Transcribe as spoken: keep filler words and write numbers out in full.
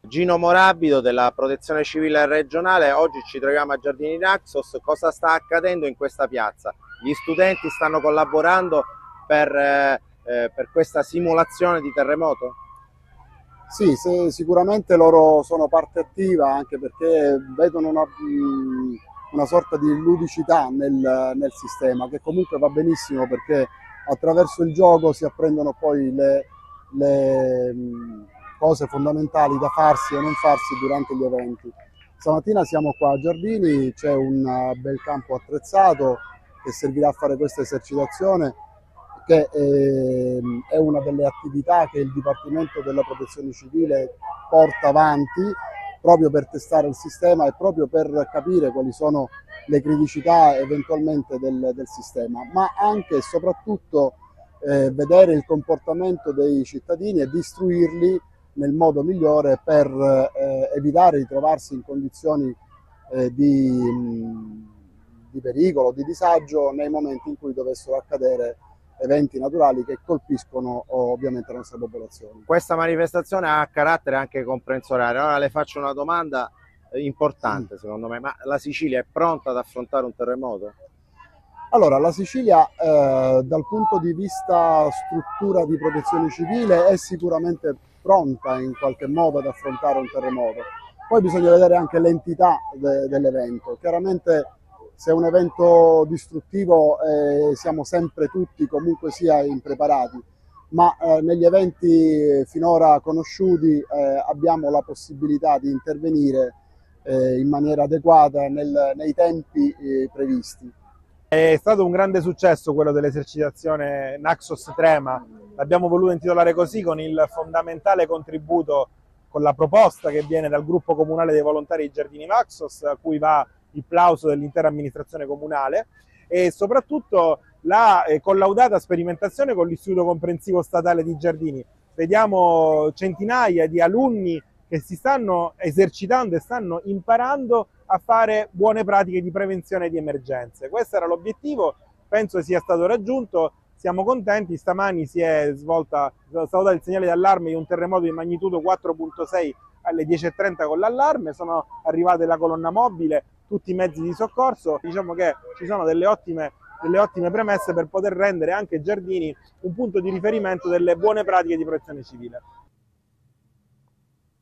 Gino Morabido della Protezione Civile Regionale. Oggi ci troviamo a Giardini Naxos. Cosa sta accadendo in questa piazza? Gli studenti stanno collaborando per, eh, per questa simulazione di terremoto? Sì, se, sicuramente loro sono parte attiva, anche perché vedono una, una sorta di ludicità nel, nel sistema, che comunque va benissimo, perché attraverso il gioco si apprendono poi le, le cose fondamentali da farsi e non farsi durante gli eventi. Stamattina siamo qua a Giardini, c'è un bel campo attrezzato che servirà a fare questa esercitazione, che è una delle attività che il Dipartimento della Protezione Civile porta avanti proprio per testare il sistema e proprio per capire quali sono le criticità eventualmente del, del sistema, ma anche e soprattutto eh, vedere il comportamento dei cittadini e istruirli nel modo migliore per eh, evitare di trovarsi in condizioni eh, di, di pericolo, di disagio nei momenti in cui dovessero accadere eventi naturali che colpiscono ovviamente la nostra popolazione. Questa manifestazione ha carattere anche comprensorario. Ora le faccio una domanda importante, secondo me, ma la Sicilia è pronta ad affrontare un terremoto? Allora, la Sicilia eh, dal punto di vista struttura di protezione civile è sicuramente pronta in qualche modo ad affrontare un terremoto. Poi bisogna vedere anche l'entità de dell'evento. Chiaramente, se è un evento distruttivo eh, siamo sempre tutti comunque sia impreparati, ma eh, negli eventi finora conosciuti eh, abbiamo la possibilità di intervenire eh, in maniera adeguata nel, nei tempi eh, previsti. È stato un grande successo quello dell'esercitazione Naxos Trema, l'abbiamo voluto intitolare così con il fondamentale contributo, con la proposta che viene dal gruppo comunale dei volontari di Giardini Naxos, a cui va il plauso dell'intera amministrazione comunale, e soprattutto la eh, collaudata sperimentazione con l'Istituto Comprensivo Statale di Giardini. Vediamo centinaia di alunni che si stanno esercitando e stanno imparando a fare buone pratiche di prevenzione di emergenze. Questo era l'obiettivo, penso sia stato raggiunto, siamo contenti. Stamani si è svolta, è stato dato il segnale d'allarme di un terremoto di magnitudo quattro virgola sei alle dieci e trenta con l'allarme, sono arrivate la colonna mobile, tutti i mezzi di soccorso. Diciamo che ci sono delle ottime, delle ottime premesse per poter rendere anche Giardini un punto di riferimento delle buone pratiche di protezione civile.